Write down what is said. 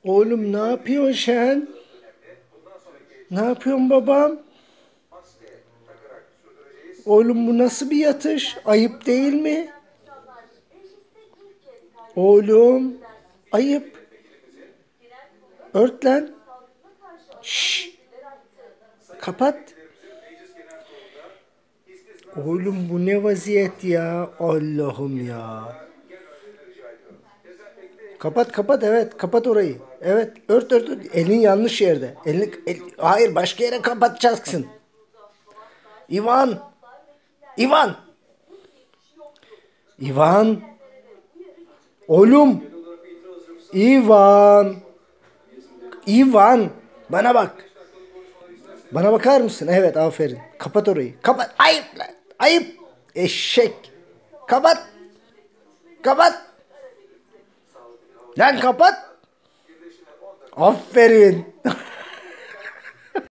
Oğlum ne yapıyorsun sen? Ne yapıyorsun babam? Oğlum bu nasıl bir yatış? Ayıp değil mi? Oğlum ayıp. Ört lan. Şşş, kapat. Oğlum bu ne vaziyet ya? Allah'ım ya. Kapat kapat, evet, kapat orayı. Evet, ört ört, ört. Elin yanlış yerde. Hayır, başka yere kapatacaksın. İvan. İvan. İvan. Oğlum. İvan. İvan. Bana bak. Bana bakar mısın? Evet, aferin. Kapat orayı. Kapat. Ayıp lan. Ayıp. Eşek. Kapat. Kapat. Lan kapat. Aferin.